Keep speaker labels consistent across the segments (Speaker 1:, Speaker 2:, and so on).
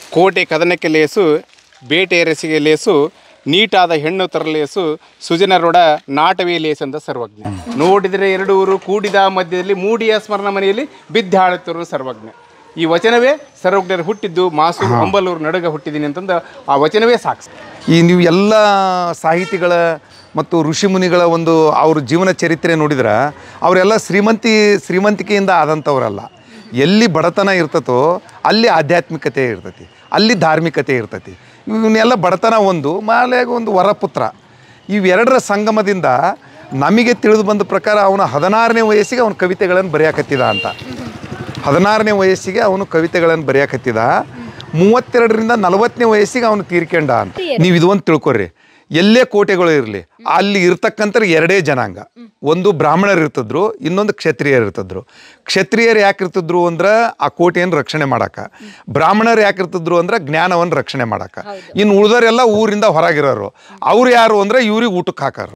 Speaker 1: ಕೋಟೆ ಕದನಕ್ಕೆ ಲೇಸು ಬೇಟೆ ರಸಿಗೆ ಲೇಸು ನೀಟಾದ ಹೆಣ್ಣು ತರಲೇಸು ಸುಜನರೊಡ ನಾಟವೇ ಲೇಸಂದ ಸರ್ವಜ್ಞ. ನೋಡಿದರೆ ಎರಡು ಊರು ಕೂಡಿದ ಮಧ್ಯದಲ್ಲಿ ಮೂಡಿಯ ಸ್ಮರಣ ಮನೆಯಲ್ಲಿ ಬಿದ್ದಾಡುತ್ತಿರುವ ಸರ್ವಜ್ಞ. ಈ ವಚನವೇ ಸರ್ವಜ್ಞರು ಹುಟ್ಟಿದ್ದು ಮಾಸೂರು ಅಂಬಲೂರು ನಡುಗ ಹುಟ್ಟಿದ್ದೀನಿ ಅಂತಂದು ಆ ವಚನವೇ ಸಾಕ್ಷಿ.
Speaker 2: ಈ ನೀವು ಎಲ್ಲ ಸಾಹಿತಿಗಳ ಮತ್ತು ಋಷಿಮುನಿಗಳ ಒಂದು ಅವ್ರ ಜೀವನ ಚರಿತ್ರೆ ನೋಡಿದ್ರೆ ಅವರೆಲ್ಲ ಶ್ರೀಮಂತಿಕೆಯಿಂದ ಆದಂಥವರಲ್ಲ. ಎಲ್ಲಿ ಬಡತನ ಇರ್ತತೋ ಅಲ್ಲಿ ಆಧ್ಯಾತ್ಮಿಕತೆ ಇರ್ತೈತಿ, ಅಲ್ಲಿ ಧಾರ್ಮಿಕತೆ ಇರ್ತೈತಿ. ಇವನ್ನೆಲ್ಲ ಬಡತನ ಒಂದು ಮಾಲೆಗೆ ಒಂದು ವರಪುತ್ರ, ಇವೆರಡರ ಸಂಗಮದಿಂದ ನಮಗೆ ತಿಳಿದು ಬಂದ ಪ್ರಕಾರ ಅವನ 16ನೇ ವಯಸ್ಸಿಗೆ ಅವನ ಕವಿತೆಗಳನ್ನು ಬರೆಯಕತ್ತಿದ ಅಂತ. 16ನೇ ವಯಸ್ಸಿಗೆ ಅವನು ಕವಿತೆಗಳನ್ನು ಬರೆಯಕತ್ತಿದ. 32ರಿಂದ 40ನೇ ವಯಸ್ಸಿಗೆ ಅವನು ತೀರ್ಕೊಂಡ ಅಂತ. ನೀವು ಇದು ಒಂದು ತಿಳ್ಕೊರಿ, ಎಲ್ಲೇ ಕೋಟೆಗಳು ಇರಲಿ ಅಲ್ಲಿ ಇರ್ತಕ್ಕಂಥ ಎರಡೇ ಜನಾಂಗ, ಒಂದು ಬ್ರಾಹ್ಮಣರು ಇರ್ತಿದ್ರು, ಇನ್ನೊಂದು ಕ್ಷತ್ರಿಯರು ಇರ್ತಿದ್ರು. ಕ್ಷತ್ರಿಯರು ಯಾಕೆ ಇರ್ತಿದ್ರು ಅಂದ್ರೆ ಆ ಕೋಟೆಯನ್ನು ರಕ್ಷಣೆ ಮಾಡಕ್ಕೆ, ಬ್ರಾಹ್ಮಣರು ಯಾಕೆ ಇರ್ತಿದ್ರು ಅಂದ್ರೆ ಜ್ಞಾನವನ್ನು ರಕ್ಷಣೆ ಮಾಡಕ್ಕೆ. ಇನ್ನು ಉಳಿದವರೆಲ್ಲ ಊರಿಂದ ಹೊರಗಿರೋರು. ಅವ್ರು ಯಾರು ಅಂದ್ರೆ ಇವ್ರಿಗೆ ಊಟಕ್ಕೆ ಹಾಕೋರು.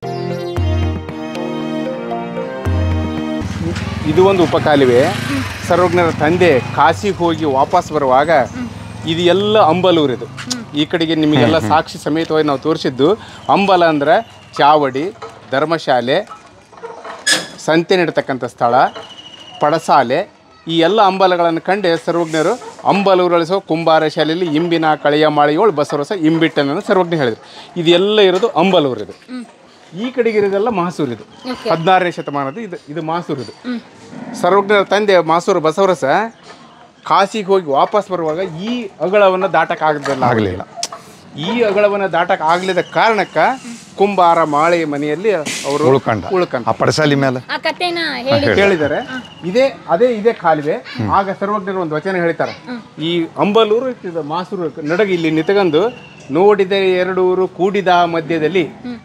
Speaker 1: ಇದು ಒಂದು ಉಪಕಾಲವೇ. ಸರ್ವಜ್ಞರ ತಂದೆ ಕಾಶಿಗೆ ಹೋಗಿ ವಾಪಸ್ ಬರುವಾಗ ಇದು ಎಲ್ಲ ಅಂಬಲೂರಿದು. ಈ ಕಡೆಗೆ ನಿಮಗೆಲ್ಲ ಸಾಕ್ಷಿ ಸಮೇತವಾಗಿ ನಾವು ತೋರಿಸಿದ್ದು ಅಂಬಲ ಅಂದ್ರೆ ಚಾವಡಿ, ಧರ್ಮಶಾಲೆ, ಸಂತೆ ನೀಡತಕ್ಕಂಥ ಸ್ಥಳ, ಪಡಸಾಲೆ, ಈ ಎಲ್ಲ ಅಂಬಲಗಳನ್ನು ಕಂಡೆ ಸರ್ವಜ್ಞರು ಅಂಬಲೂರಳಿಸೋ ಕುಂಬಾರ ಶಾಲೆಯಲ್ಲಿ ಇಂಬಿನ ಕಳೆಯ ಮಾಳಿಯೋಳು ಬಸವರಸ ಇಂಬಿಟ್ಟನನ್ನು ಸರ್ವಜ್ಞ ಹೇಳಿದರು. ಇದೆಲ್ಲ ಇರೋದು ಅಂಬಲೂರಿದು. ಈ ಕಡೆಗೆ ಇರೋದೆಲ್ಲ ಮಾಸೂರಿದು, 16ನೇ ಶತಮಾನದ ಇದು ಮಾಸೂರಿದು. ಸರ್ವಜ್ಞರ ತಂದೆ ಮಾಸೂರು ಬಸವರಸ ಕಾಶಿಗೆ ಹೋಗಿ ವಾಪಸ್ ಬರುವಾಗ ಈ ಅಗಳವನ್ನು ಆಗಲಿಲ್ಲ. ಈ ಅಗಳವನ್ನು ಆಗಲಿದ ಕಾರಣಕ್ಕೆ ಕುಂಬಾರ ಮಾಳೆ ಮನೆಯಲ್ಲಿ ಅವರು ಉಳ್ಕಂಡ
Speaker 2: ಪಡಸಾಲಿ ಮೇಲೆ
Speaker 1: ಹೇಳಿದ್ದಾರೆ. ಇದೇ ಕಾಲುವೆ. ಆಗ ಸರ್ವಜ್ಞರು ಒಂದು ವಚನ ಹೇಳ್ತಾರೆ, ಈ ಅಂಬಲೂರು ಮಾಸೂರು ನಡಗ ಇಲ್ಲಿ ನಿಂತುಕೊಂಡು ನೋಡಿದರೆ ಎರಡು ಊರು ಕೂಡಿದ ಮಧ್ಯದಲ್ಲಿ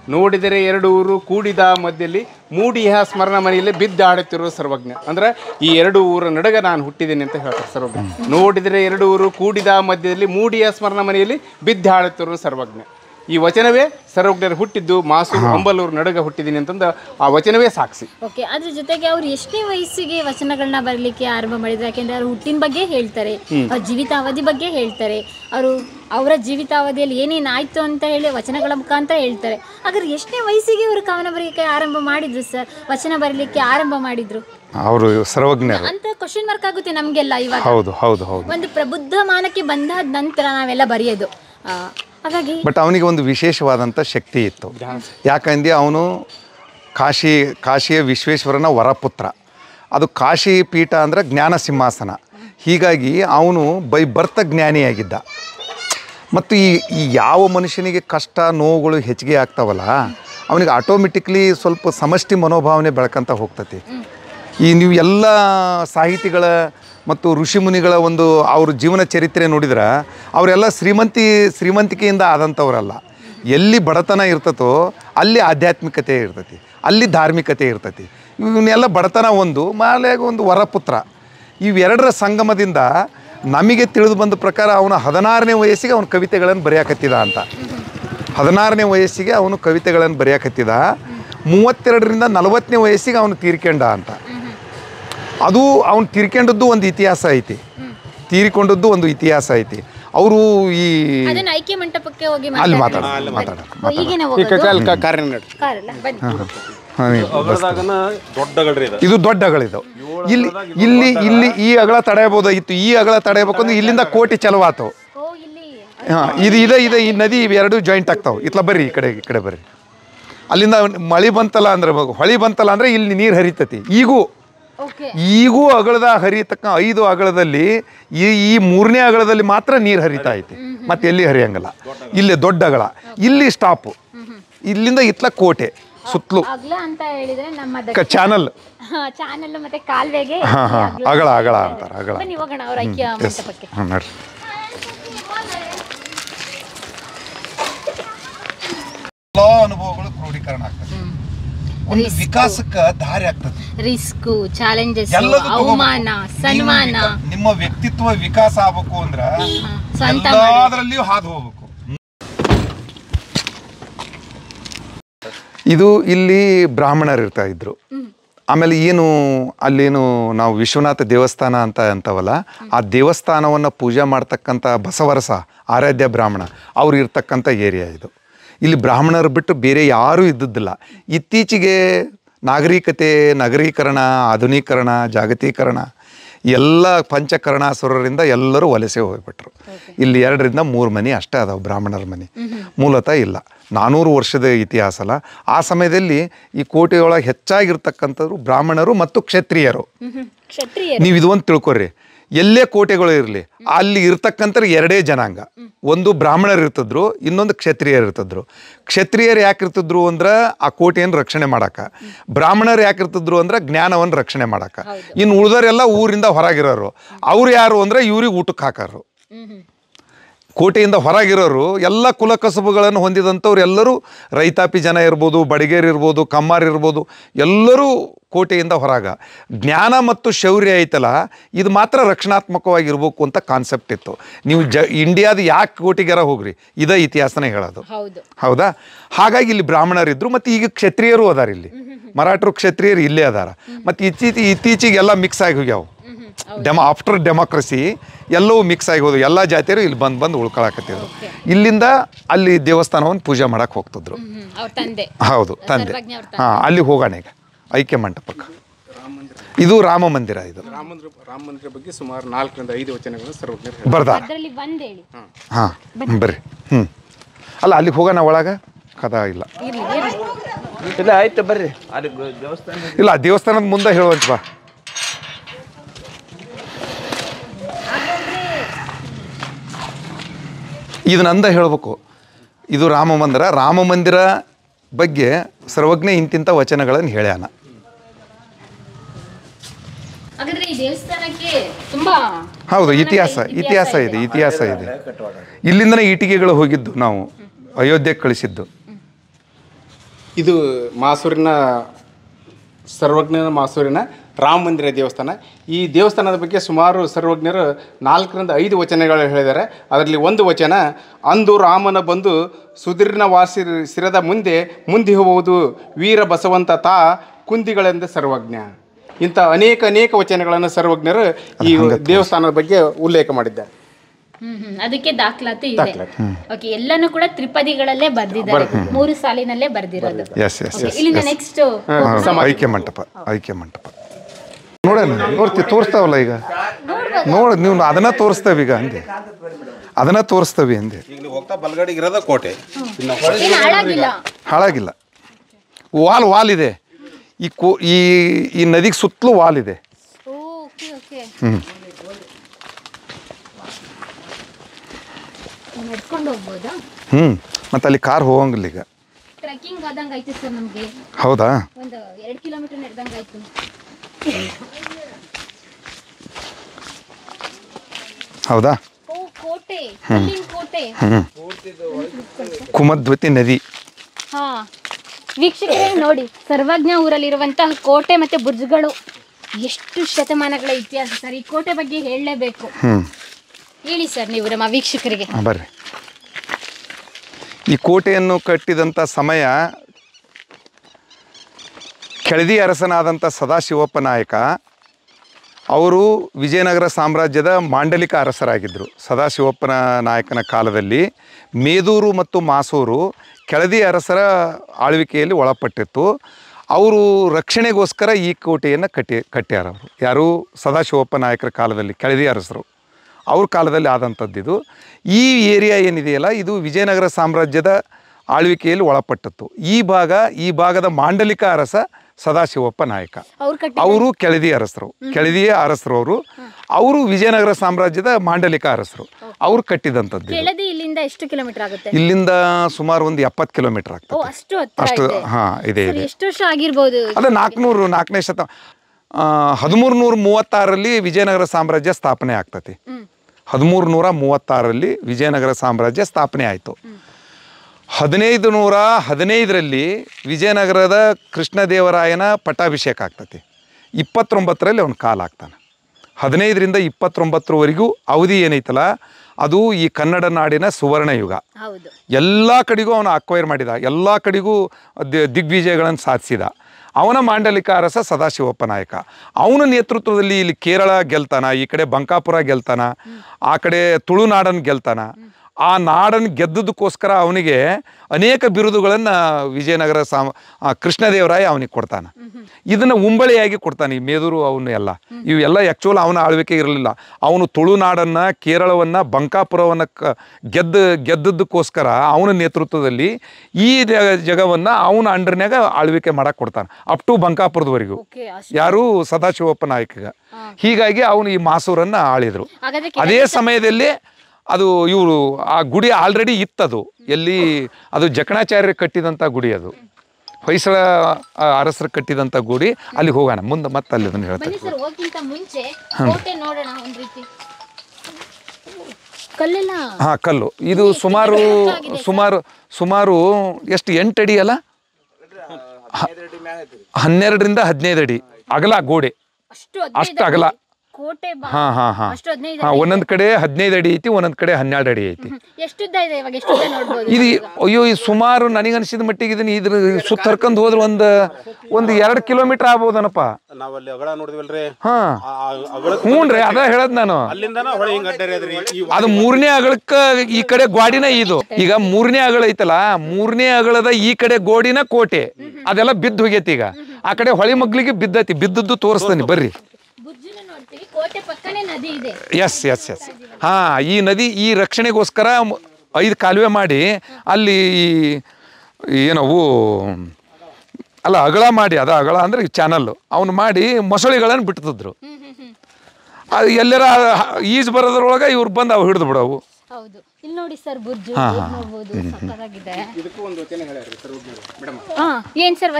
Speaker 1: ಮೂಡಿಯ ಸ್ಮರಣ ಮನೆಯಲ್ಲಿ ಬಿದ್ದಾಡುತ್ತಿರುವ ಸರ್ವಜ್ಞ. ಅಂದ್ರೆ ಈ ಎರಡು ಊರ ನಡುಗ ನಾನು ಹುಟ್ಟಿದ್ದೀನಿ ಅಂತ ಹೇಳ್ತಾರೆ ಸರ್ವಜ್ಞ. ನೋಡಿದರೆ ಎರಡು ಊರು ಕೂಡಿದ ಮಧ್ಯದಲ್ಲಿ ಮೂಡಿಯ ಸ್ಮರಣ ಮನೆಯಲ್ಲಿ ಬಿದ್ದಾಡುತ್ತಿರುವ ಸರ್ವಜ್ಞ. ಈ ವಚನವೇ ಸರ್ವಜ್ಞರು ಹುಟ್ಟಿದ್ದು ಮಾಸೂರು ಅಂಬಲೂರು ನಡುಗ ಹುಟ್ಟಿದ್ದೀನಿ ಅಂತಂದು ಆ ವಚನವೇ ಸಾಕ್ಷಿ.
Speaker 3: ಓಕೆ, ಅದ್ರ ಜೊತೆಗೆ ಅವ್ರು ಎಷ್ಟೇ ವಯಸ್ಸಿಗೆ ವಚನಗಳನ್ನ ಬರಲಿಕ್ಕೆ ಆರಂಭ ಮಾಡಿದ್ರು? ಯಾಕೆಂದ್ರೆ ಅವ್ರ ಹುಟ್ಟಿನ ಬಗ್ಗೆ ಹೇಳ್ತಾರೆ, ಅವ್ರ ಜೀವಿತಾವಧಿ ಬಗ್ಗೆ ಹೇಳ್ತಾರೆ, ಅವರ ಜೀವಿತಾವಧಿಯಲ್ಲಿ ಏನೇನಾಯ್ತು ಅಂತ ಹೇಳಿ ವಚನಗಳ ಮುಖಾಂತರ ಹೇಳ್ತಾರೆ. ಹಾಗಾದ್ರೆ ಎಷ್ಟೇ ವಯಸ್ಸಿಗೆ ಅವರು ಕವನ ಬರೆಯಲಿಕ್ಕೆ ಆರಂಭ ಮಾಡಿದ್ರು ಸರ್, ವಚನ ಬರಲಿಕ್ಕೆ ಆರಂಭ ಮಾಡಿದ್ರು
Speaker 2: ಅವರು ಸರ್ವಜ್ಞರು
Speaker 3: ಅಂತ ಕ್ವಶನ್ ಮಾರ್ಕ್ ಆಗುತ್ತೆ ನಮ್ಗೆಲ್ಲ. ಇವಾಗ ಒಂದು ಪ್ರಬುದ್ಧ ಮಾನಕ್ಕೆ ಬಂದಾದ ನಂತರ ನಾವೆಲ್ಲ ಬರೆಯೋದು.
Speaker 2: ಬಟ್ ಅವನಿಗೆ ಒಂದು ವಿಶೇಷವಾದಂಥ ಶಕ್ತಿ ಇತ್ತು. ಯಾಕಂದ್ರೆ ಅವನು ಕಾಶಿಯ ವಿಶ್ವೇಶ್ವರನ ವರಪುತ್ರ. ಅದು ಕಾಶಿ ಪೀಠ ಅಂದರೆ ಜ್ಞಾನ ಸಿಂಹಾಸನ. ಹೀಗಾಗಿ ಅವನು ಬೈ ಬರ್ತ ಜ್ಞಾನಿಯಾಗಿದ್ದ. ಮತ್ತು ಈ ಯಾವ ಮನುಷ್ಯನಿಗೆ ಕಷ್ಟ ನೋವುಗಳು ಹೆಚ್ಚಿಗೆ ಆಗ್ತಾವಲ್ಲ, ಅವನಿಗೆ ಆಟೋಮೆಟಿಕ್ಲಿ ಸ್ವಲ್ಪ ಸಮಷ್ಟಿ ಮನೋಭಾವನೆ ಬೆಳ್ಕೊಂತ ಹೋಗ್ತತಿ. ಈ ನೀವು ಎಲ್ಲ ಸಾಹಿತಿಗಳ ಮತ್ತು ಋಷಿಮುನಿಗಳ ಒಂದು ಅವ್ರ ಜೀವನ ಚರಿತ್ರೆ ನೋಡಿದ್ರೆ ಅವರೆಲ್ಲ ಶ್ರೀಮಂತಿಕೆಯಿಂದ ಆದಂಥವರಲ್ಲ. ಎಲ್ಲಿ ಬಡತನ ಇರ್ತತೋ ಅಲ್ಲಿ ಆಧ್ಯಾತ್ಮಿಕತೆ ಇರ್ತೈತಿ, ಅಲ್ಲಿ ಧಾರ್ಮಿಕತೆ ಇರ್ತೈತಿ. ಇವನ್ನೆಲ್ಲ ಬಡತನ ಒಂದು ಮಾಲೆಗೆ ಒಂದು ವರಪುತ್ರ, ಇವೆರಡರ ಸಂಗಮದಿಂದ ನಮಗೆ ತಿಳಿದು ಬಂದ ಪ್ರಕಾರ ಅವನ 16ನೇ ವಯಸ್ಸಿಗೆ ಅವನ ಕವಿತೆಗಳನ್ನು ಬರೆಯಕತ್ತಿದ ಅಂತ. 16ನೇ ವಯಸ್ಸಿಗೆ ಅವನು ಕವಿತೆಗಳನ್ನು ಬರೆಯಕತ್ತಿದ. 32ರಿಂದ 40ನೇ ವಯಸ್ಸಿಗೆ ಅವನು ತೀರ್ಕೊಂಡ ಅಂತ. ಅದು ಅವನು ತೀರ್ಕೊಂಡದ್ದು ಒಂದು ಇತಿಹಾಸ ಐತಿ, ತೀರಿಕೊಂಡದ್ದು ಒಂದು ಇತಿಹಾಸ ಐತಿ. ಅವರು ಈ ಅಲ್ಲಿ ಇದು ದೊಡ್ಡಗಳಿದು. ಇಲ್ಲಿ ಈ ಅಗಳ ತಡೆಯಬಹುದಾಗಿತ್ತು, ಈ ಅಗಳ ತಡೆಯಬೇಕಂದ್ರೆ ಇಲ್ಲಿಂದ ಕೋಟಿ ಚಲವಾತವು. ಇದು ಈ ನದಿ ಇವೆರಡು ಜಾಯಿಂಟ್ ಆಗ್ತಾವೆ. ಇತ್ಲ ಬರ್ರಿ, ಈ ಕಡೆ ಬರ್ರಿ. ಅಲ್ಲಿಂದ ಮಳೆ ಬಂತಲ್ಲ ಅಂದ್ರೆ, ಹೊಳಿ ಬಂತಲ್ಲ ಅಂದ್ರೆ ಇಲ್ಲಿ ನೀರು ಹರಿತತಿ. ಈಗೂ ಅಗಳದ ಹರಿಯತಕ್ಕ 5 ಅಗಳದಲ್ಲಿ ಈ 3ನೇ ಅಗಳದಲ್ಲಿ ಮಾತ್ರ ನೀರು ಹರಿತಾ ಐತಿ, ಮತ್ತೆ ಎಲ್ಲಿ ಹರಿಯಂಗಲ್ಲ. ಇಲ್ಲಿ ದೊಡ್ಡ ಅಗಳ, ಇಲ್ಲಿ ಸ್ಟಾಪು, ಇಲ್ಲಿಂದ ಇತ್ಲ ಕೋಟೆ ಸುತ್ತಲೂ ಚಾನಲ್
Speaker 3: ಮತ್ತೆ ಕಾಲುವೆಗೆ
Speaker 2: ಅಗಳ ಅಂತಾರೆ. ಅಗಳ ನೋಡ್ರಿ, ಅನುಭವಗಳು ಕ್ರೋಢೀಕರಣ ಆಗ್ತದೆ, ಒಂದು ವಿಕಾಸಕ್ಕೆ ದಾರಿ ಆಗ್ತದೆ.
Speaker 3: ರಿಸ್ಕ್, ಚಾಲೆಂಜಸ್, ಅವಮಾನ, ಸನ್ಮಾನ.
Speaker 2: ನಿಮ್ಮ ವ್ಯಕ್ತಿತ್ವ ವಿಕಾಸ ಆಗಬೇಕು ಅಂದ್ರೆ ಎಲ್ಲದರಲ್ಲಿಯೂ ಹಾದು ಹೋಗ್ಬೇಕು. ಇದು ಇಲ್ಲಿ ಬ್ರಾಹ್ಮಣರು ಇರ್ತಾ ಇದ್ರು. ಆಮೇಲೆ ಏನು ಅಲ್ಲೇನು ನಾವು ವಿಶ್ವನಾಥ ದೇವಸ್ಥಾನ ಅಂತ ಅಂತವಲ್ಲ, ಆ ದೇವಸ್ಥಾನವನ್ನು ಪೂಜೆ ಮಾಡ್ತಕ್ಕಂಥ ಬಸವರಸ ಆರಾಧ್ಯ ಬ್ರಾಹ್ಮಣ ಅವ್ರು ಇರ್ತಕ್ಕಂಥ ಏರಿಯಾ ಇದು. ಇಲ್ಲಿ ಬ್ರಾಹ್ಮಣರು ಬಿಟ್ಟು ಬೇರೆ ಯಾರೂ ಇದ್ದಿದ್ದಿಲ್ಲ. ಇತ್ತೀಚೆಗೆ ನಾಗರಿಕತೆ, ನಗರೀಕರಣ, ಆಧುನೀಕರಣ, ಜಾಗತೀಕರಣ ಎಲ್ಲ ಪಂಚಕರ್ಣಾಸುರರಿಂದ ಎಲ್ಲರೂ ವಲಸೆ ಹೋಗ್ಬಿಟ್ರು. ಇಲ್ಲಿ 2ರಿಂದ 3 ಮನೆ ಅಷ್ಟೇ ಅದಾವೆ ಬ್ರಾಹ್ಮಣರ ಮನೆ. ಮೂಲತಃ ಇಲ್ಲ. 400 ವರ್ಷದ ಇತಿಹಾಸ ಅಲ್ಲ. ಆ ಸಮಯದಲ್ಲಿ ಈ ಕೋಟೆಯೊಳಗೆ ಹೆಚ್ಚಾಗಿರ್ತಕ್ಕಂಥವ್ರು ಬ್ರಾಹ್ಮಣರು ಮತ್ತು ಕ್ಷತ್ರಿಯರು. ನೀವು ಇದು ಒಂದು ತಿಳ್ಕೊರಿ, ಎಲ್ಲೇ ಕೋಟೆಗಳು ಇರಲಿ ಅಲ್ಲಿ ಇರ್ತಕ್ಕಂಥವ್ರು 2 ಜನಾಂಗ. ಒಂದು ಬ್ರಾಹ್ಮಣರು ಇರ್ತಿದ್ರು, ಇನ್ನೊಂದು ಕ್ಷತ್ರಿಯರು ಇರ್ತಿದ್ರು. ಕ್ಷತ್ರಿಯರು ಯಾಕಿರ್ತಿದ್ರು ಅಂದ್ರೆ ಆ ಕೋಟೆಯನ್ನು ರಕ್ಷಣೆ ಮಾಡಾಕ, ಬ್ರಾಹ್ಮಣರು ಯಾಕಿರ್ತಿದ್ರು ಅಂದ್ರೆ ಜ್ಞಾನವನ್ನು ರಕ್ಷಣೆ ಮಾಡಾಕ. ಇನ್ನು ಉಳಿದವರೆಲ್ಲ ಊರಿಂದ ಹೊರಗಿರೋರು. ಅವ್ರು ಯಾರು ಅಂದ್ರೆ ಇವ್ರಿಗೆ ಊಟಕ್ಕೆ ಹಾಕೋರು. ಕೋಟೆಯಿಂದ ಹೊರಗಿರೋರು ಎಲ್ಲ ಕುಲಕಸುಬುಗಳನ್ನು ಹೊಂದಿದಂಥವ್ರು ಎಲ್ಲರೂ ರೈತಾಪಿ ಜನ ಇರ್ಬೋದು, ಬಡಿಗೇರು ಇರ್ಬೋದು, ಕಮ್ಮಾರ್ ಇರ್ಬೋದು, ಎಲ್ಲರೂ ಕೋಟೆಯಿಂದ ಹೊರಗ. ಜ್ಞಾನ ಮತ್ತು ಶೌರ್ಯ ಐತಲ್ಲ, ಇದು ಮಾತ್ರ ರಕ್ಷಣಾತ್ಮಕವಾಗಿರ್ಬೇಕು ಅಂತ ಕಾನ್ಸೆಪ್ಟ್ ಇತ್ತು. ನೀವು ಇಂಡಿಯಾದ ಯಾಕೆ ಕೋಟೆಗೆರ ಹೋಗ್ರಿ, ಇದೇ ಇತಿಹಾಸನೇ ಹೇಳೋದು. ಹೌದಾ? ಹಾಗಾಗಿ ಇಲ್ಲಿ ಬ್ರಾಹ್ಮಣರಿದ್ರು, ಮತ್ತು ಈಗ ಕ್ಷತ್ರಿಯರು ಅದಾರ. ಇಲ್ಲಿ ಮರಾಠರು ಕ್ಷತ್ರಿಯರು ಇಲ್ಲೇ ಅದಾರ. ಮತ್ತು ಇತ್ತೀಚೆಗೆ ಎಲ್ಲ ಮಿಕ್ಸ್ ಆಗಿ ಹೋಗ್ಯಾವ. ಆಫ್ಟರ್ ಡೆಮೋಕ್ರಸಿ ಎಲ್ಲವೂ ಮಿಕ್ಸ್ ಆಗಿ ಹೋದು. ಎಲ್ಲ ಜಾತಿಯರು ಇಲ್ಲಿ ಬಂದು ಉಳ್ಕೊಳಕತ್ತಿದ್ರು. ಇಲ್ಲಿಂದ ಅಲ್ಲಿ ದೇವಸ್ಥಾನವನ್ನು ಪೂಜೆ ಮಾಡಕ್ಕೆ ಹೋಗ್ತಿದ್ರು. ಹೌದು, ತಂದೆ. ಹಾಂ, ಅಲ್ಲಿ ಹೋಗೋಣ ಈಗ ಐಕ್ಯ ಮಂಟಪಕ್ಕೆ. ಇದು ರಾಮ ಮಂದಿರ. ಇದು
Speaker 1: ರಾಮ ಮಂದಿರ ಬಗ್ಗೆ ಸುಮಾರು 4ರಿಂದ 5 ವಚನಗಳು ಸರ್ವಜ್ಞರು
Speaker 2: ಬರ್ದಾರ. ಹಾಂ, ಬರ್ರಿ. ಅಲ್ಲ, ಅಲ್ಲಿಗೆ ಹೋಗೋಣ. ಒಳಗೆ ಕದಾ ಇಲ್ಲ.
Speaker 4: ಇಲ್ಲ, ಆಯ್ತು ಬರ್ರಿ.
Speaker 2: ಇಲ್ಲ, ದೇವಸ್ಥಾನದ ಮುಂದೆ ಹೇಳುವಂತ ಬಾ. ಇದನ್ನಂದ ಹೇಳಬೇಕು. ಇದು ರಾಮ ಮಂದಿರ ಬಗ್ಗೆ ಸರ್ವಜ್ಞ ಇಂತಿಂಥ ವಚನಗಳನ್ನು ಹೇಳ್ಯಾನ. ಹೌದು, ಇತಿಹಾಸ ಇದೆ. ಇಲ್ಲಿಂದನೇ ಇಟ್ಟಿಗೆಗಳು ಹೋಗಿದ್ದು, ನಾವು ಅಯೋಧ್ಯೆಗೆ ಕಳಿಸಿದ್ದು.
Speaker 1: ಇದು ಮಾಸೂರಿನ ಸರ್ವಜ್ಞನ ಮಾಸೂರಿನ ರಾಮ ಮಂದಿರ ದೇವಸ್ಥಾನ. ಈ ದೇವಸ್ಥಾನದ ಬಗ್ಗೆ ಸುಮಾರು ಸರ್ವಜ್ಞರು 4ರಿಂದ 5 ವಚನಗಳು ಹೇಳಿದ್ದಾರೆ. ಅದರಲ್ಲಿ ಒಂದು ವಚನ, ಅಂದು ರಾಮನ ಬಂದು ಸುದೀರ್ಣವಾಸಿ ಸಿರದ ಮುಂದೆ ಹೋಗುವುದು ವೀರ ಬಸವಂತ ತಾ ಕುಂದಿಗಳೆಂದ ಸರ್ವಜ್ಞ. ಇಂಥ ಅನೇಕ ವಚನಗಳನ್ನು ಸರ್ವಜ್ಞರು ಈ ದೇವಸ್ಥಾನದ ಬಗ್ಗೆ ಉಲ್ಲೇಖ ಮಾಡಿದ್ದಾರೆ.
Speaker 3: ಅದಕ್ಕೆ ದಾಖಲಾತಿ ಇದೆ. ಓಕೆ, ಎಲ್ಲಾನು ಕೂಡ ತ್ರಿಪದಿಗಳಲ್ಲೇ ಬರ್ದಿದ್ದಾರೆ, 3 ಸಾಲಿನಲ್ಲೇ ಬರ್ದಿರೋದು. ಇಲ್ಲಿಂದ ನೆಕ್ಸ್ಟ್
Speaker 2: ಐಕ್ಯ ಮಂಟಪ ನೋಡೋಣ. ತೋರಿಸ್ತಾವಲ್ಲ ಈಗ, ನೋಡ ನೀವು ಅದನ್ನ ತೋರಿಸ್ತೇವೆ ಈಗ ಅಂದೆ, ಅದನ್ನ ತೋರಿಸ್ತೇವೆ ಅಂದೆ.
Speaker 1: ಬಲಗಡೆಗೆ ಇರೋದ ಕೋಟೆ
Speaker 2: ಹಾಳಾಗಿಲ್ಲ. ವಾಲ್ ಇದೆ. ಈ ನದಿಗೆ ಸುತ್ತಲೂ ವಾಲ್ ಇದೆ. ಮತ್ತೆ ಅಲ್ಲಿ ಕಾರ್ ಹೋಗಂಗಿಲ್ಲ ಈಗ. ಹೌದಾ? ಹೌದಾ? ಕುಮದ್ವತಿ ನದಿ.
Speaker 3: ವೀಕ್ಷಕರೇ ನೋಡಿ, ಸರ್ವಜ್ಞ ಊರಲ್ಲಿರುವಂತಹ ಕೋಟೆ ಮತ್ತೆ ಬುರ್ಜ್ಗಳು ಎಷ್ಟು ಶತಮಾನಗಳ ಇತಿಹಾಸ ಸರ್. ಈ ಕೋಟೆ ಬಗ್ಗೆ ಹೇಳಲೇಬೇಕು. ಹೇಳಿ ಸರ್ ನೀವು ನಮ್ಮ ವೀಕ್ಷಕರಿಗೆ.
Speaker 2: ಬರ್ರಿ. ಈ ಕೋಟೆಯನ್ನು ಕಟ್ಟಿದಂಥ ಸಮಯ ಕೆಳದಿ ಅರಸನಾದಂಥ ಸದಾಶಿವಪ್ಪ ನಾಯಕ ಅವರು ವಿಜಯನಗರ ಸಾಮ್ರಾಜ್ಯದ ಮಾಂಡಲಿಕ ಅರಸರಾಗಿದ್ದರು. ಸದಾಶಿವಪ್ಪನ ನಾಯಕನ ಕಾಲದಲ್ಲಿ ಮೇದೂರು ಮತ್ತು ಮಾಸೂರು ಕೆಳದಿ ಅರಸರ ಆಳ್ವಿಕೆಯಲ್ಲಿ ಒಳಪಟ್ಟಿತ್ತು. ಅವರು ರಕ್ಷಣೆಗೋಸ್ಕರ ಈ ಕೋಟೆಯನ್ನು ಕಟ್ಟ್ಯಾರ. ಅವರು ಯಾರು? ಸದಾಶಿವಪ್ಪ ನಾಯಕರ ಕಾಲದಲ್ಲಿ ಕೆಳದಿ ಅರಸರು ಅವ್ರ ಕಾಲದಲ್ಲಿ ಆದಂಥದ್ದಿದು. ಈ ಏರಿಯಾ ಏನಿದೆಯಲ್ಲ, ಇದು ವಿಜಯನಗರ ಸಾಮ್ರಾಜ್ಯದ ಆಳ್ವಿಕೆಯಲ್ಲಿ ಒಳಪಟ್ಟಿತ್ತು. ಈ ಭಾಗದ ಮಾಂಡಲಿಕ ಅರಸ ಸದಾಶಿವಪ್ಪ ನಾಯಕ. ಅವರು ಕೆಳದಿಯ ಅರಸರು. ಅವರು ವಿಜಯನಗರ ಸಾಮ್ರಾಜ್ಯದ ಮಾಂಡಲಿಕ ಅರಸರು. ಅವರು ಕಟ್ಟಿದಂಥದ್ದು.
Speaker 3: ಇಲ್ಲಿಂದ ಎಷ್ಟು ಕಿಲೋಮೀಟರ್ ಆಗುತ್ತೆ?
Speaker 2: ಇಲ್ಲಿಂದ ಸುಮಾರು ಒಂದು 70 ಕಿಲೋಮೀಟರ್ ಆಗ್ತದೆ. ಅಷ್ಟು ಇದೆ.
Speaker 3: ಎಷ್ಟು ವರ್ಷ ಆಗಿರ್ಬೋದು?
Speaker 2: ಅದೇ 400ನೇ ಶತ 1336ರಲ್ಲಿ ವಿಜಯನಗರ ಸಾಮ್ರಾಜ್ಯ ಸ್ಥಾಪನೆ ಆಗ್ತತಿ. 1336ರಲ್ಲಿ ವಿಜಯನಗರ ಸಾಮ್ರಾಜ್ಯ ಸ್ಥಾಪನೆ ಆಯಿತು. 1515ರಲ್ಲಿ ವಿಜಯನಗರದ ಕೃಷ್ಣದೇವರಾಯನ ಪಟ್ಟಾಭಿಷೇಕ ಆಗ್ತತಿ. 29ರಲ್ಲಿ ಅವನ ಕಾಲ ಆಗ್ತಾನೆ. 15ರಿಂದ 29ರವರೆಗೂ ಅವಧಿ ಏನೈತಲ್ಲ, ಅದು ಈ ಕನ್ನಡ ನಾಡಿನ ಸುವರ್ಣ ಯುಗ. ಎಲ್ಲ ಕಡೆಗೂ ಅವನು ಅಕ್ವೈರ್ ಮಾಡಿದ, ಎಲ್ಲ ಕಡೆಗೂ ದಿಗ್ವಿಜಯಗಳನ್ನು ಸಾಧಿಸಿದ. ಅವನ ಮಾಂಡಲಿಕ ಅರಸ ಸದಾಶಿವಪ್ಪ ನಾಯಕ. ಅವನ ನೇತೃತ್ವದಲ್ಲಿ ಇಲ್ಲಿ ಕೇರಳ ಗೆಲ್ತಾನ, ಈ ಕಡೆ ಬಂಕಾಪುರ ಗೆಲ್ತಾನ, ಆ ಕಡೆ ತುಳುನಾಡನ್ನು ಗೆಲ್ತಾನ. ಆ ನಾಡನ್ನು ಗೆದ್ದದಕ್ಕೋಸ್ಕರ ಅವನಿಗೆ ಅನೇಕ ಬಿರುದುಗಳನ್ನು ವಿಜಯನಗರ ಕೃಷ್ಣದೇವರಾಯ ಅವನಿಗೆ ಕೊಡ್ತಾನೆ. ಇದನ್ನು ಉಂಬಳಿಯಾಗಿ ಕೊಡ್ತಾನೆ. ಈ ಮೇದೂರು ಅವನು ಎಲ್ಲ ಇವೆಲ್ಲ ಆ್ಯಕ್ಚುಲ್ ಅವನ ಆಳ್ವಿಕೆ ಇರಲಿಲ್ಲ. ಅವನು ತುಳುನಾಡನ್ನು, ಕೇರಳವನ್ನು, ಬಂಕಾಪುರವನ್ನು ಗೆದ್ದದಕ್ಕೋಸ್ಕರ ಅವನ ನೇತೃತ್ವದಲ್ಲಿ ಈ ಜಗವನ್ನು ಅವನ ಅಂಡರ್ನ್ಯಾಗ ಆಳ್ವಿಕೆ ಮಾಡಕ್ಕೆ ಕೊಡ್ತಾನೆ, ಅಪ್ ಟು ಬಂಕಾಪುರದವರೆಗೂ. ಯಾರು? ಸದಾಶಿವಪ್ಪ ನಾಯಕ. ಹೀಗಾಗಿ ಅವನು ಈ ಮಾಸೂರನ್ನು ಆಳಿದರು. ಅದೇ ಸಮಯದಲ್ಲಿ ಅದು ಇವರು ಆ ಗುಡಿ ಆಲ್ರೆಡಿ ಇತ್ತದು. ಎಲ್ಲಿ? ಅದು ಜಕಣಾಚಾರ್ಯರು ಕಟ್ಟಿದಂಥ ಗುಡಿ, ಅದು ಹೊಯ್ಸಳ ಅರಸರು ಕಟ್ಟಿದಂಥ ಗುಡಿ. ಅಲ್ಲಿ ಹೋಗೋಣ ಮುಂದೆ, ಮತ್ತೆ ಅಲ್ಲಿ ಅದನ್ನು ಹೇಳ್ತಾರೆ. ಹಾಂ, ಕಲ್ಲು. ಇದು ಸುಮಾರು ಸುಮಾರು ಸುಮಾರು ಎಷ್ಟು 8 ಅಡಿ ಅಲ್ಲ? 12ರಿಂದ 15 ಅಡಿ ಅಗಲ ಗೋಡೆ, ಅಷ್ಟು ಅಗಲ. ಹಾಂ ಹಾಂ ಹಾಂ ಹಾಂ, ಒಂದೊಂದು ಕಡೆ 15 ಅಡಿ ಐತಿ, ಒಂದೊಂದು ಕಡೆ 12 ಅಡಿ ಐತಿ. ಇದು ಅಯ್ಯೋ, ಇದು ಸುಮಾರು ನನಗನ್ಸಿದ ಮಟ್ಟಿಗೆ ಇದನ್ನ ಇದ್ರ ಸುತ್ತ ಹರ್ಕೊಂಡು ಹೋದ್ರೆ ಒಂದು 2 ಕಿಲೋಮೀಟರ್ ಆಗ್ಬೋದನಪ್ಪ. ಹಾಂ, ಹ್ಞೂ ರೀ, ಅದ ಹೇಳದ್ ನಾನು. ಅದು 3ನೇ ಅಗಳಕ್ಕ ಈ ಕಡೆ ಗೋಡಿನ ಇದು. ಈಗ 3ನೇ ಅಗಳ ಐತಲ್ಲ, 3ನೇ ಅಗಳದ ಈ ಕಡೆ ಗೋಡಿನ ಕೋಟೆ ಅದೆಲ್ಲ ಬಿದ್ದು ಹೋಗೈತಿ. ಈಗ ಆ ಕಡೆ ಹೊಳಿ ಮಗ್ಲಿಗೆ ಬಿದ್ದೈತಿ. ಬಿದ್ದದ್ದು ತೋರಿಸ್ತಾನೆ ಬರ್ರಿ. ಎಸ್ ಎಸ್ ಎಸ್ ಹಾಂ, ಈ ನದಿ ಈ ರಕ್ಷಣೆಗೋಸ್ಕರ 5 ಕಾಲುವೆ ಮಾಡಿ ಅಲ್ಲಿ ಏನವು ಅಲ್ಲ ಅಗಳ ಮಾಡಿ, ಅದ ಅಗಳ ಅಂದ್ರೆ ಚಾನಲ್ ಅವನು ಮಾಡಿ ಮೊಸಳೆಗಳನ್ನು ಬಿಡ್ತಿದ್ರು. ಅದು ಎಲ್ಲರ ಈಜು ಬರೋದ್ರೊಳಗೆ ಇವ್ರು ಬಂದು ಅವು ಹಿಡಿದು ಬಿಡವು.
Speaker 3: ನೋಡಿ ಸರ್, ಬುರ್ಜು ನೋಡಬಹುದು, ಸಕ್ಕತ್ತಾಗಿದೆ. ಏನ್ ಸರ್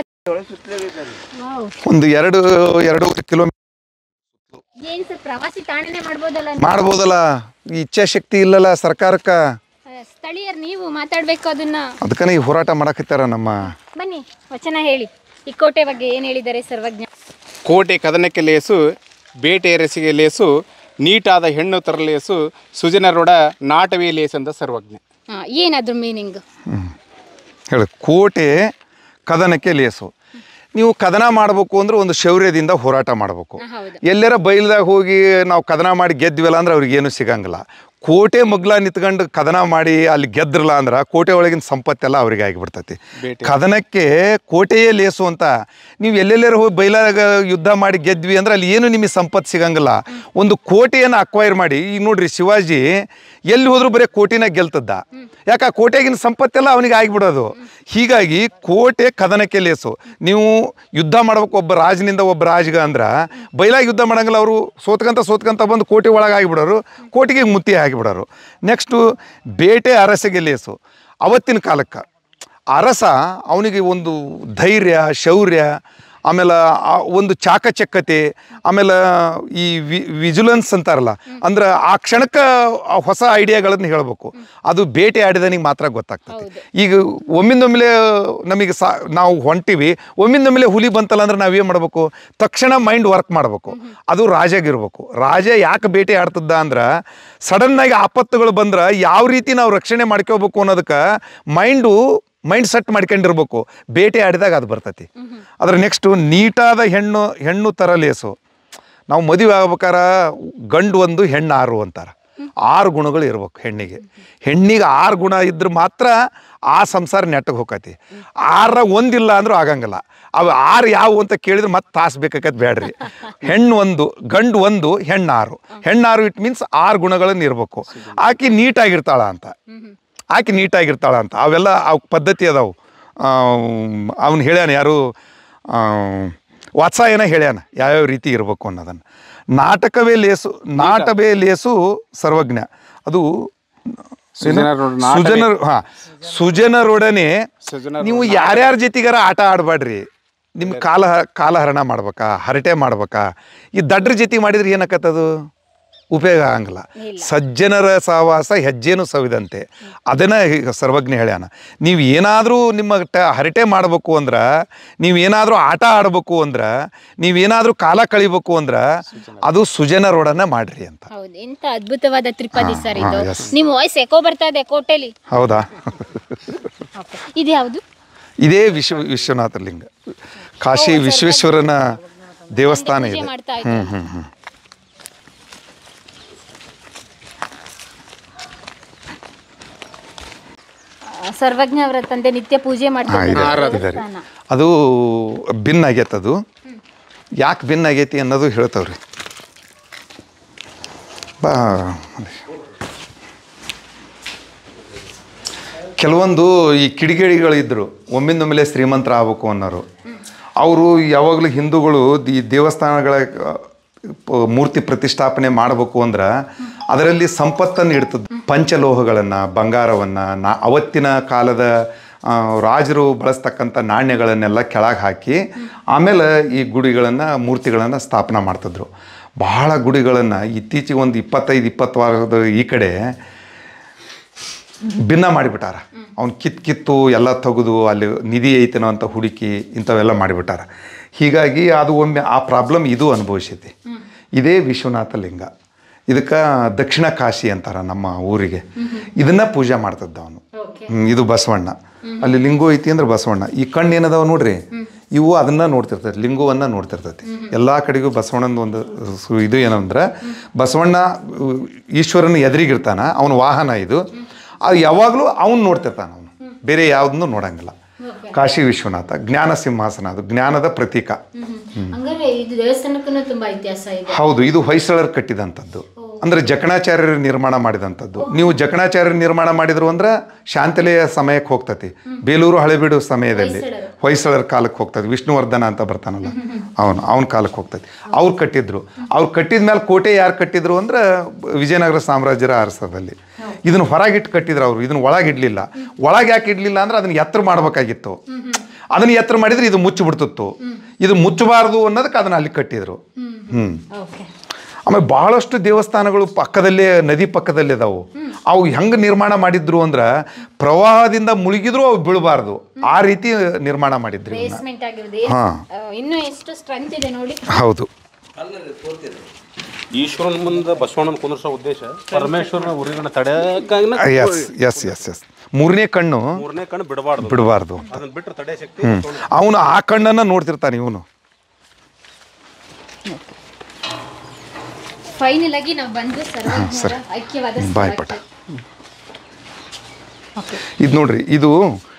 Speaker 2: ಒಂದು 2 ಕಿಲೋಮೀಟರ್
Speaker 3: ಏನ್ ಸರ್ ಪ್ರವಾಸಿ ತಾಣನೆ
Speaker 2: ಮಾಡ್ಬೋದಲ್ಲ. ಇಚ್ಛಾಶಕ್ತಿ ಇಲ್ಲಲ್ಲ ಸರ್ಕಾರಕ್ಕ.
Speaker 3: ಸ್ಥಳೀಯರು ನೀವು ಮಾತಾಡ್ಬೇಕು ಅದನ್ನ.
Speaker 2: ಅದಕ್ಕನೇ ಈ ಹೋರಾಟ ಮಾಡಕತ್ತಾರ ನಮ್ಮ.
Speaker 3: ಬನ್ನಿ, ವಚನ ಹೇಳಿ. ಈ ಕೋಟೆ ಬಗ್ಗೆ ಏನ್ ಹೇಳಿದ್ದಾರೆ ಸರ್ವಜ್ಞ?
Speaker 1: ಕೋಟೆ ಕದನಕ್ಕೆ ಲೇಸು, ಬೇಟೆ ರಸಿಗೆ ಲೇಸು, ನೀಟಾದ ಹೆಣ್ಣು ತರಲೇಸು, ಸುಜನರೊಡ ನಾಟವೇ ಲೇಸು ಅಂತ ಸರ್ವಜ್ಞ.
Speaker 3: ಏನಾದ್ರು ಮೀನಿಂಗ್
Speaker 2: ಹೇಳಿ. ಕೋಟೆ ಕದನಕ್ಕೆ ಲೇಸು. ನೀವು ಕದನ ಮಾಡಬೇಕು ಅಂದ್ರೆ ಒಂದು ಶೌರ್ಯದಿಂದ ಹೋರಾಟ ಮಾಡಬೇಕು. ಎಲ್ಲರ ಬೈಲ್ದಾಗ ಹೋಗಿ ನಾವು ಕದನ ಮಾಡಿ ಗೆದ್ವಿಲ್ಲ ಅಂದ್ರೆ ಅವ್ರಿಗೇನು ಸಿಗಂಗಿಲ್ಲ. ಕೋಟೆ ಮಗ್ಲ ನಿಂತ್ಕೊಂಡು ಕದನ ಮಾಡಿ ಅಲ್ಲಿ ಗೆದ್ರಲ್ಲ ಅಂದ್ರೆ ಕೋಟೆ ಒಳಗಿನ ಸಂಪತ್ತೆಲ್ಲ ಅವ್ರಿಗೆ ಆಗಿಬಿಡ್ತೈತಿ. ಕದನಕ್ಕೆ ಕೋಟೆಯೇ ಲೇಸು ಅಂತ. ನೀವು ಎಲ್ಲೆಲ್ಲರೂ ಹೋಗಿ ಬೈಲಾಗ ಯುದ್ಧ ಮಾಡಿ ಗೆದ್ವಿ ಅಂದ್ರೆ ಅಲ್ಲಿ ಏನು ನಿಮಗೆ ಸಂಪತ್ತು ಸಿಗಂಗಿಲ್ಲ. ಒಂದು ಕೋಟೆಯನ್ನು ಅಕ್ವೈರ್ ಮಾಡಿ, ಈಗ ನೋಡ್ರಿ ಶಿವಾಜಿ ಎಲ್ಲಿ ಹೋದ್ರೂ ಬರೀ ಕೋಟೆನ ಗೆಲ್ತದ್ದ. ಯಾಕೆ? ಆ ಕೋಟೆಗಿನ ಸಂಪತ್ತೆಲ್ಲ ಅವನಿಗೆ ಆಗಿಬಿಡೋದು. ಹೀಗಾಗಿ ಕೋಟೆ ಕದನಕ್ಕೆ ಲೇಸು. ನೀವು ಯುದ್ಧ ಮಾಡ್ಬೇಕು ಒಬ್ಬ ರಾಜನಿಂದ ಒಬ್ಬ ರಾಜ್ಗ ಅಂದ್ರೆ ಬೈಲಾಗಿ ಯುದ್ಧ ಮಾಡಂಗಿಲ್ಲ. ಅವರು ಸೋತ್ಕಂತ ಬಂದು ಕೋಟೆ ಒಳಗೆ ಆಗಿಬಿಡೋರು, ಕೋಟೆಗೆ ಮುತ್ತಿ ಆಗಿಬಿಡೋರು. ನೆಕ್ಸ್ಟು ಬೇಟೆ ಅರಸೆಗೆ ಲೇಸು. ಅವತ್ತಿನ ಕಾಲಕ್ಕೆ ಅರಸ ಅವನಿಗೆ ಒಂದು ಧೈರ್ಯ, ಶೌರ್ಯ, ಆಮೇಲೆ ಒಂದು ಚಾಕಚಕ್ಯತೆ, ಆಮೇಲೆ ಈ ವಿಜಿಲೆನ್ಸ್ ಅಂತಾರಲ್ಲ, ಅಂದ್ರೆ ಆ ಕ್ಷಣಕ್ಕೆ ಹೊಸ ಐಡಿಯಾಗಳನ್ನು ಹೇಳಬೇಕು. ಅದು ಬೇಟೆ ಆಡಿದನಿಗೆ ಮಾತ್ರ ಗೊತ್ತಾಗ್ತದೆ. ಈಗ ಒಮ್ಮಿಂದೊಮ್ಮೆಲೆ ನಮಗೆ ನಾವು ಹೊಂಟಿವಿ, ಒಮ್ಮಿಂದೊಮ್ಮೆಲೆ ಹುಲಿ ಬಂತಲ್ಲ ಅಂದ್ರೆ ನಾವೇನು ಮಾಡಬೇಕು? ತಕ್ಷಣ ಮೈಂಡ್ ವರ್ಕ್ ಮಾಡಬೇಕು. ಅದು ರಾಜಾಗಿರ್ಬೇಕು. ರಾಜ ಯಾಕೆ ಬೇಟೆ ಆಡ್ತದ ಅಂದ್ರೆ ಸಡನ್ನಾಗಿ ಆಪತ್ತುಗಳು ಬಂದ್ರೆ ಯಾವ ರೀತಿ ನಾವು ರಕ್ಷಣೆ ಮಾಡ್ಕೋಬೇಕು ಅನ್ನೋದಕ್ಕೆ ಮೈಂಡ್ ಸೆಟ್ ಮಾಡ್ಕೊಂಡಿರ್ಬೇಕು. ಬೇಟೆ ಆಡಿದಾಗ ಅದು ಬರ್ತೈತಿ. ಅದ್ರ ನೆಕ್ಸ್ಟು ನೀಟಾದ ಹೆಣ್ಣು ತರಲೇಸು. ನಾವು ಮದುವೆ ಆಗ್ಬೇಕಾರ ಗಂಡು 1 ಹೆಣ್ಣು 6 ಅಂತಾರೆ. 6 ಗುಣಗಳು ಇರ್ಬೇಕು ಹೆಣ್ಣಿಗೆ 6 ಗುಣ ಇದ್ರೆ ಮಾತ್ರ ಆ ಸಂಸಾರ ನೆಟ್ಟಗೆ ಹೋಗತಿ. 6 ಒಂದಿಲ್ಲ ಅಂದ್ರೂ ಆಗಂಗಿಲ್ಲ. ಅವು 6 ಯಾವುವು ಅಂತ ಕೇಳಿದ್ರೆ ಮತ್ತೆ ತಾಸು ಬೇಕಾಕತ್ ಬೇಡ್ರಿ. ಹೆಣ್ಣು 1, ಗಂಡು 1, ಹೆಣ್ಣು 6. ಹೆಣ್ಣು 6 ಇಟ್ ಮೀನ್ಸ್ 6 ಗುಣಗಳನ್ನು ಇರಬೇಕು. ಆಕೆ ನೀಟಾಗಿರ್ತಾಳ ಅಂತ. ಅವೆಲ್ಲ ಅವು ಪದ್ಧತಿ ಅದಾವು. ಅವನು ಹೇಳ್ಯಾನ, ಯಾರು ವಾತ್ಸಾಯನ ಹೇಳ್ಯಾನ ಯಾವ್ಯಾವ ರೀತಿ ಇರಬೇಕು ಅನ್ನೋದನ್ನು. ನಾಟವೇ ಲೇಸು ಸರ್ವಜ್ಞ. ಅದು ಸುಜನರೊಡನೆ ನೀವು ಯಾರ್ಯಾರ ಜೊತೆಗಾರ ಆಟ ಆಡಬೇಡ್ರಿ. ನಿಮ್ಮ ಕಾಲಹರಣ ಮಾಡ್ಬೇಕಾ, ಹರಟೆ ಮಾಡ್ಬೇಕಾ? ಈ ದಡ್ರ ಜೊತೆ ಮಾಡಿದ್ರೆ ಏನಕ್ಕತ್ತದು? ಉಪಯೋಗ ಆಗಂಗಿಲ್ಲ. ಸಜ್ಜನರ ಸಹವಾಸ ಹೆಜ್ಜೆನೂ ಸವಿದಂತೆ. ಅದನ್ನು ಸರ್ವಜ್ಞ ಹೇಳ್ಯಾನ. ನೀವು ಏನಾದರೂ ನಿಮ್ಮ ಹರಟೆ ಮಾಡಬೇಕು ಅಂದ್ರೆ, ನೀವೇನಾದರೂ ಆಟ ಆಡಬೇಕು ಅಂದ್ರೆ, ನೀವೇನಾದರೂ ಕಾಲ ಕಳಿಬೇಕು ಅಂದ್ರೆ ಅದು ಸುಜನರೊಡನೆ ಮಾಡ್ರಿ ಅಂತ.
Speaker 3: ಎಂತ ಅದ್ಭುತವಾದ ತ್ರಿಪದಿ ಸರ್ ಇದು. ನಿಮ್ಮ ವಾಯ್ಸ್ ಎಕೋ ಬರ್ತಾ ಇದೆ ಕೋಟೆಲಿ.
Speaker 2: ಹೌದಾ?
Speaker 3: ಇದು ಯಾವುದು?
Speaker 2: ಇದೇ ವಿಶ್ವನಾಥ ಲಿಂಗ. ಕಾಶಿ ವಿಶ್ವೇಶ್ವರನ ದೇವಸ್ಥಾನ
Speaker 3: ಪೂಜೆ
Speaker 2: ಇದೆ.
Speaker 3: ಮಾಡ್ತಾ ಇದ್ದಾರೆ. ಸರ್ವಜ್ಞ ಅವರ ತಂದೆ ನಿತ್ಯ ಪೂಜೆ ಮಾಡ್ತಾ
Speaker 2: ಇದ್ದಾರೆ. ಅದು ಭಿನ್ನ ಆಗೈತೆ. ಅದು ಯಾಕೆ ಭಿನ್ನ ಆಗೈತಿ ಅನ್ನೋದು ಹೇಳ್ತಾವ್ರಿ. ಬಾ ಕೆಲವೊಂದು ಈ ಕಿಡಿಗೇಡಿಗಳಿದ್ರು ಒಮ್ಮಿಂದೊಮ್ಮೆಲೆ ಶ್ರೀಮಂತರ ಆಗ್ಬೇಕು ಅನ್ನೋರು. ಅವರು ಯಾವಾಗಲೂ ಹಿಂದೂಗಳು ಈ ದೇವಸ್ಥಾನಗಳ ಮೂರ್ತಿ ಪ್ರತಿಷ್ಠಾಪನೆ ಮಾಡಬೇಕು ಅಂದ್ರೆ ಅದರಲ್ಲಿ ಸಂಪತ್ತನ್ನು ಇಡ್ತದ್ದು. ಪಂಚಲೋಹಗಳನ್ನು, ಬಂಗಾರವನ್ನು, ಅವತ್ತಿನ ಕಾಲದ ರಾಜರು ಬಳಸ್ತಕ್ಕಂಥ ನಾಣ್ಯಗಳನ್ನೆಲ್ಲ ಕೆಳಗೆ ಹಾಕಿ ಆಮೇಲೆ ಈ ಗುಡಿಗಳನ್ನು, ಮೂರ್ತಿಗಳನ್ನು ಸ್ಥಾಪನೆ ಮಾಡ್ತಿದ್ರು. ಬಹಳ ಗುಡಿಗಳನ್ನು ಇತ್ತೀಚೆಗೆ ಒಂದು 25-20 ವಾರದ ಈ ಕಡೆ ಭಿನ್ನ ಮಾಡಿಬಿಟ್ಟಾರ. ಅವ್ನು ಕಿತ್ತು ಎಲ್ಲ ತೆಗೆದು ಅಲ್ಲಿ ನಿಧಿ ಐತನೋ ಅಂತ ಹುಡುಕಿ ಇಂಥವೆಲ್ಲ ಮಾಡಿಬಿಟ್ಟಾರ. ಹೀಗಾಗಿ ಅದು ಒಮ್ಮೆ ಆ ಪ್ರಾಬ್ಲಮ್ ಇದು ಅನುಭವಿಸೈತಿ. ಇದೇ ವಿಶ್ವನಾಥ ಲಿಂಗ. ಇದಕ್ಕೆ ದಕ್ಷಿಣ ಕಾಶಿ ಅಂತಾರ ನಮ್ಮ ಊರಿಗೆ. ಇದನ್ನ ಪೂಜೆ ಮಾಡ್ತದ್ದ ಅವನು. ಇದು ಬಸವಣ್ಣ. ಅಲ್ಲಿ ಲಿಂಗು ಐತಿ ಅಂದ್ರೆ ಬಸವಣ್ಣ. ಈ ಕಣ್ಣು ಏನದಾವ ನೋಡ್ರಿ, ಇವು ಅದನ್ನ ನೋಡ್ತಿರ್ತೈತಿ, ಲಿಂಗುವನ್ನ ನೋಡ್ತಿರ್ತೈತಿ. ಎಲ್ಲ ಕಡೆಗೂ ಬಸವಣ್ಣನ ಒಂದು ಇದು ಏನಂದ್ರೆ ಬಸವಣ್ಣ ಈಶ್ವರನ ಎದುರಿಗಿರ್ತಾನ, ಅವನ ವಾಹನ ಇದು. ಅದು ಯಾವಾಗಲೂ ಅವನು ನೋಡ್ತಿರ್ತಾನೆ, ಅವನು ಬೇರೆ ಯಾವುದನ್ನು ನೋಡಂಗಿಲ್ಲ. ಕಾಶಿ ವಿಶ್ವನಾಥ ಜ್ಞಾನ ಸಿಂಹಾಸನ, ಅದು ಜ್ಞಾನದ ಪ್ರತೀಕ. ಹೌದು, ಇದು ಹೊಯ್ಸಳರು ಕಟ್ಟಿದಂಥದ್ದು. ಅಂದರೆ ಜಕಣಾಚಾರ್ಯರು ನಿರ್ಮಾಣ ಮಾಡಿದಂಥದ್ದು. ನೀವು ಜಕಣಾಚಾರ್ಯರು ನಿರ್ಮಾಣ ಮಾಡಿದ್ರು ಅಂದ್ರೆ ಶಾಂತಲೆಯ ಸಮಯಕ್ಕೆ ಹೋಗ್ತತಿ. ಬೇಲೂರು ಹಳೆಬೀಡು ಸಮಯದಲ್ಲಿ ಹೊಯ್ಸಳರ ಕಾಲಕ್ಕೆ ಹೋಗ್ತದೆ. ವಿಷ್ಣುವರ್ಧನ ಅಂತ ಬರ್ತಾನಲ್ಲ, ಅವನ ಕಾಲಕ್ಕೆ ಹೋಗ್ತದೆ. ಅವ್ರು ಕಟ್ಟಿದ್ರು. ಅವ್ರು ಕಟ್ಟಿದ ಮೇಲೆ ಕೋಟೆ ಯಾರು ಕಟ್ಟಿದ್ರು ಅಂದ್ರೆ ವಿಜಯನಗರ ಸಾಮ್ರಾಜ್ಯರ ಅರಸದಲ್ಲಿ. ಇದನ್ನು ಹೊರಗಿಟ್ಟು ಕಟ್ಟಿದ್ರು ಅವರು, ಇದನ್ನು ಒಳಗಿಡ್ಲಿಲ್ಲ. ಒಳಗೆ ಯಾಕೆ ಇಡ್ಲಿಲ್ಲ ಅಂದ್ರೆ ಅದನ್ನ ಎತ್ತರ ಮಾಡ್ಬೇಕಾಗಿತ್ತು. ಅದನ್ನ ಎತ್ತರ ಮಾಡಿದ್ರೆ ಇದು ಮುಚ್ಚಿಬಿಡ್ತಿತ್ತು. ಇದು ಮುಚ್ಚಬಾರದು ಅನ್ನೋದಕ್ಕೆ ಅದನ್ನ ಅಲ್ಲಿ ಕಟ್ಟಿದ್ರು. ಆಮೇಲೆ ಬಹಳಷ್ಟು ದೇವಸ್ಥಾನಗಳು ಪಕ್ಕದಲ್ಲೇ, ನದಿ ಪಕ್ಕದಲ್ಲೇ ಅದಾವು. ಅವು ಹೆಂಗೆ ನಿರ್ಮಾಣ ಮಾಡಿದ್ರು ಅಂದ್ರೆ ಪ್ರವಾಹದಿಂದ ಮುಳುಗಿದ್ರು ಅವು ಬೀಳಬಾರ್ದು, ಆ ರೀತಿ ನಿರ್ಮಾಣ ಮಾಡಿದ್ರು. ಹೌದು.
Speaker 5: ಈಶ್ವರನ ಮುಂದೆ ಬಸವಣ್ಣನ ಕುಂದ್ರಿಸೋ ಉದ್ದೇಶ ಪರಮೇಶ್ವರನ ಉರಿಗಳನ್ನ ತಡೆಯಕ್ಕಾಗಿ.
Speaker 2: ಎಸ್ ಮೂರನೇ ಕಣ್ಣು ಬಿಡಬಾರ್ದು.
Speaker 5: ಅದನ್ನ ಬಿಟ್ಟರೆ ತಡೆ ಶಕ್ತಿ
Speaker 2: ಅವನು ಆ ಕಣ್ಣನ್ನ ನೋಡ್ತಿರ್ತಾನೆ. ಇವನು
Speaker 3: ಫೈನಲ್ ಆಗಿ ನಾವು ಬಂದು ಸರ್ವಜ್ಞರ ಐಕ್ಯವಾದ
Speaker 2: ಬಾಯ್ಪಟ. ಇದು ನೋಡ್ರಿ, ಇದು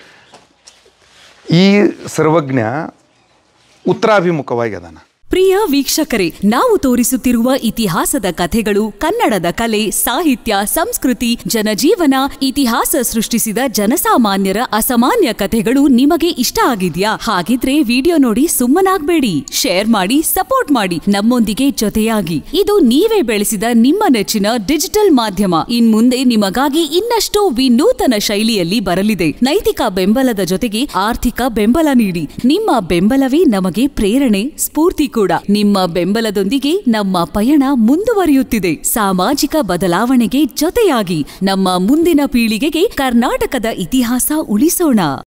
Speaker 2: ಈ ಸರ್ವಜ್ಞ ಉತ್ತರಾಭಿಮುಖವಾಗಿ ಅದಾನ.
Speaker 6: ಪ್ರಿಯ ವೀಕ್ಷಕರೇ, ನಾವು ತೋರಿಸುತ್ತಿರುವ ಇತಿಹಾಸದ ಕಥೆಗಳು ಕನ್ನಡದ ಕಲೆ, ಸಾಹಿತ್ಯ, ಸಂಸ್ಕೃತಿ, ಜನಜೀವನ, ಇತಿಹಾಸ ಸೃಷ್ಟಿಸಿದ ಜನಸಾಮಾನ್ಯರ ಅಸಾಮಾನ್ಯ ಕಥೆಗಳು ನಿಮಗೆ ಇಷ್ಟ ಆಗಿದ್ಯಾ? ಹಾಗಿದ್ರೆ ವಿಡಿಯೋ ನೋಡಿ ಸುಮ್ಮನಾಗ್ಬೇಡಿ, ಶೇರ್ ಮಾಡಿ, ಸಪೋರ್ಟ್ ಮಾಡಿ, ನಮ್ಮೊಂದಿಗೆ ಜೊತೆಯಾಗಿ. ಇದು ನೀವೇ ಬೆಳೆಸಿದ ನಿಮ್ಮ ನೆಚ್ಚಿನ ಡಿಜಿಟಲ್ ಮಾಧ್ಯಮ. ಇನ್ಮುಂದೆ ನಿಮಗಾಗಿ ಇನ್ನಷ್ಟು ವಿನೂತನ ಶೈಲಿಯಲ್ಲಿ ಬರಲಿದೆ. ನೈತಿಕ ಬೆಂಬಲದ ಜೊತೆಗೆ ಆರ್ಥಿಕ ಬೆಂಬಲ ನೀಡಿ. ನಿಮ್ಮ ಬೆಂಬಲವೇ ನಮಗೆ ಪ್ರೇರಣೆ, ಸ್ಫೂರ್ತಿ ಕೂಡ. ನಿಮ್ಮ ಬೆಂಬಲದೊಂದಿಗೆ ನಮ್ಮ ಪಯಣ ಮುಂದುವರಿಯುತ್ತಿದೆ. ಸಾಮಾಜಿಕ ಬದಲಾವಣೆಗೆ ಜೊತೆಯಾಗಿ ನಮ್ಮ ಮುಂದಿನ ಪೀಳಿಗೆಗೆ ಕರ್ನಾಟಕದ ಇತಿಹಾಸ ಉಳಿಸೋಣ.